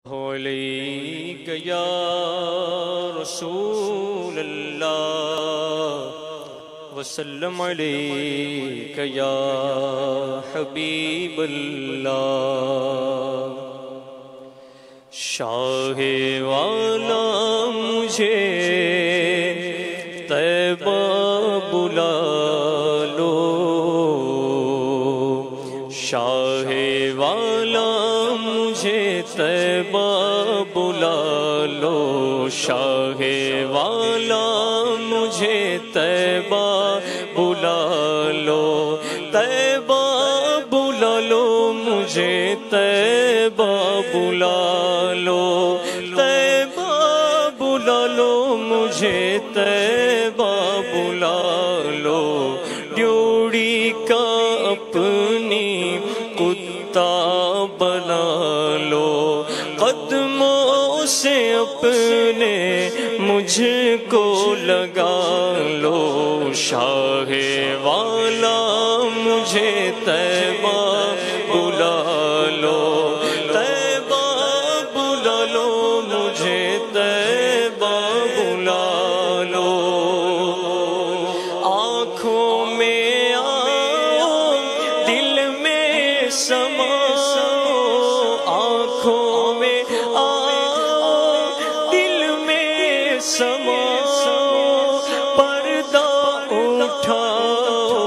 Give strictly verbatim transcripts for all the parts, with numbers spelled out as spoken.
علیک یا رسول اللہ وسلم علیک یا حبیب اللہ۔ شاہ والا مجھے طیبہ بلا لو، شاہ والا مجھے طیبہ بلا لو، شاہ والا مجھے طیبہ بلا لو، طیبہ بلا لو مجھے طیبہ بلا لو، طیبہ بلا لو مجھے طیبہ بلا لو، ڈیوڑی کا اپنی کتا بنا لو، قدموں سے اپنے مجھ کو لگا لو، شاہ والا مجھے طیبہ بلا لو، طیبہ بلا لو مجھے طیبہ بلا لو، آنکھوں میں آؤ دل میں سماؤ، آنکھوں میں آؤ دل میں سماؤ، پردہ اٹھاؤ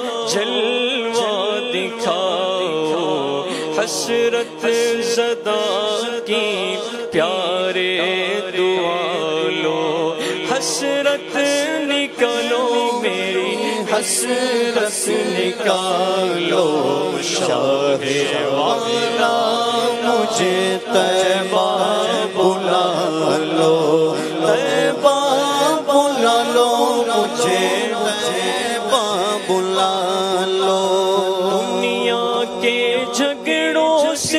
جلوہ دکھاؤ، حسرت زدہ کی پیارے دعا لو، حسرت نکالو میری حسرت نکالو، شاہ والا مجھے طیبہ بلا لو، طیبہ بلا لو مجھے طیبہ بلا لو، دنیا کے جھگڑوں سے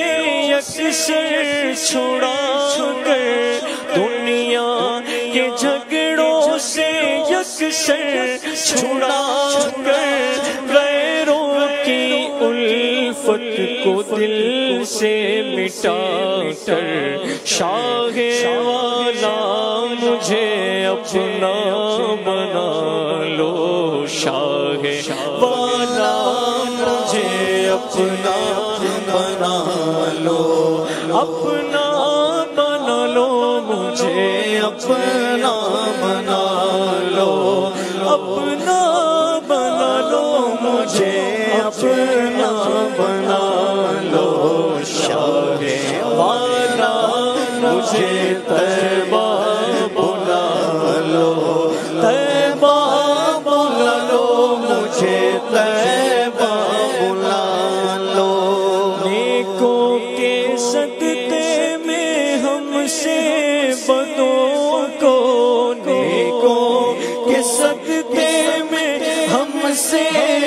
یکسر چھڑا کر، دنیا کے جھگڑوں سے یکسر چھڑا کر، غیروں کی الفت کو دل سے مٹا کر، شاہ والا مجھے اپنا بنا لو، شاہ والا مجھے اپنا بنا لو، اپنا بنا لو مجھے اپنا بنا لو، اپنا بنا لو مجھے اپنا بنا لو، شاہ والا مجھے طیبہ بلا لو، طیبہ بلا لو مجھے طیبہ بلا لو، نیکوں کے صدقے میں ہم سے بدوں کو، نیکوں کے صدقے میں ہم سے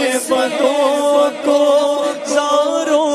بدوں کو، زاروں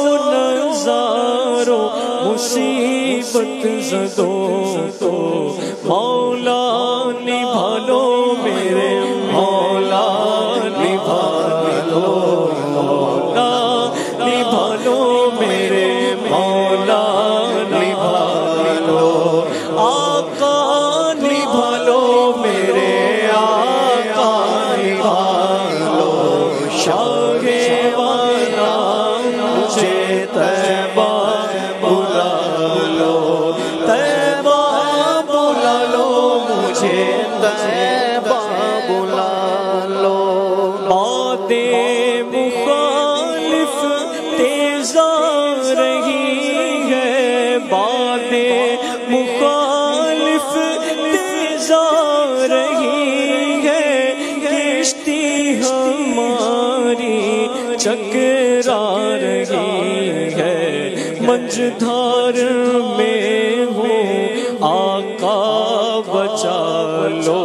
نظاروں مصیبت زدوں کو، مولا نبھا لو میرے مولا نبھا لو، مولا نبھا لو میرے مولا نبھا لو، آقا نبھا لو میرے آقا نبھا لو، شاہ والا مجھے طیبہ بلا لو، طیبہ بلا لو مجھے طیبہ بلا لو، باتیں مخالف تیز آ رہی ہے، باتیں مخالف تیز آ رہی ہے، کشتی ہماری چکرا رہی ہے، منجھدار میں ہوں آقا بچا لو،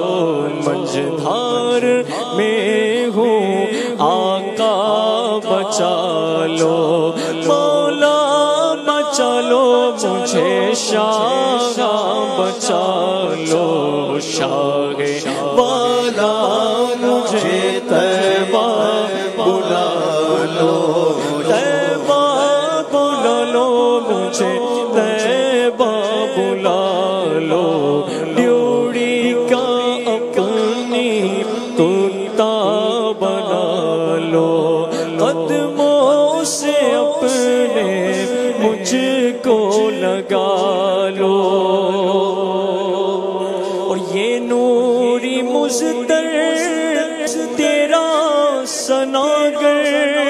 منجھدار میں ہوں آقا بچا لو، مولا بچا لو مجھے شاہ بچا لو، شاہ والا مجھے طیبہ بلا لو، طیبہ بلا لو مجھے طیبہ بلا لو، ڈیوڑی کا اپنی کتا بنا لو، قدموں سے اپنے مجھ کو لگا لو، اور یہ نوری مزدر تیرا سناگر،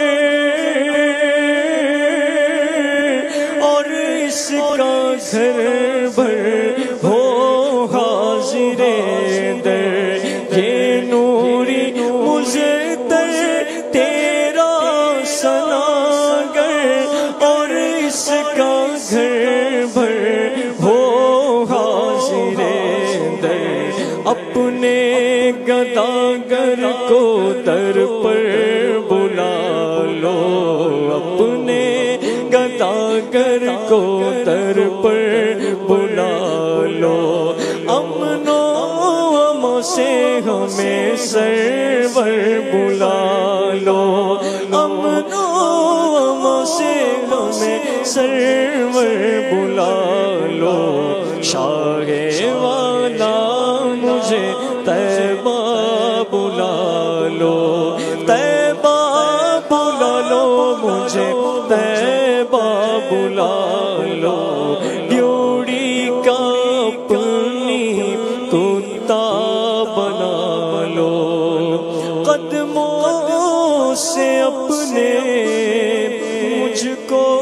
اور اس کا گھر بھر ہو حاضر در، یہ نوری مزدر تیرا سناگر، اور اس کا گھر بھر ہو حاضر در، اپنے گداگر کو در پر بلا لو، اپنے گداگر کو در پر بلا لو، امن و امان سے ہمیں سرور بلا لو، امن و امان سے ہمیں سرور بلا لو، شاہ والا مجھے طیبہ بلا لو، طیبہ بلا لو مجھے، طیبہ بلا لو، ڈیوڑی کا اپنی کتا بنا لو، قدموں سے اپنے مجھ کو